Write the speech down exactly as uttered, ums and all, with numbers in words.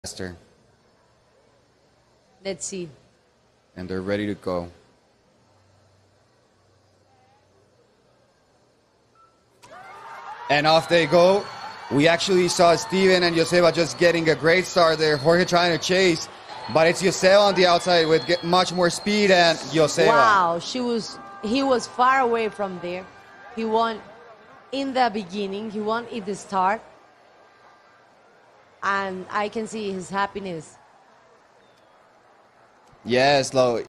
faster. Let's see. And they're ready to go. And off they go. We actually saw Steven and Ioseba just getting a great start there. Jorge trying to chase, but it's Ioseba on the outside with much more speed, and Ioseba. Wow, she was, he was far away from there. He won in the beginning. He won at the start. And I can see his happiness. Yes, Lo.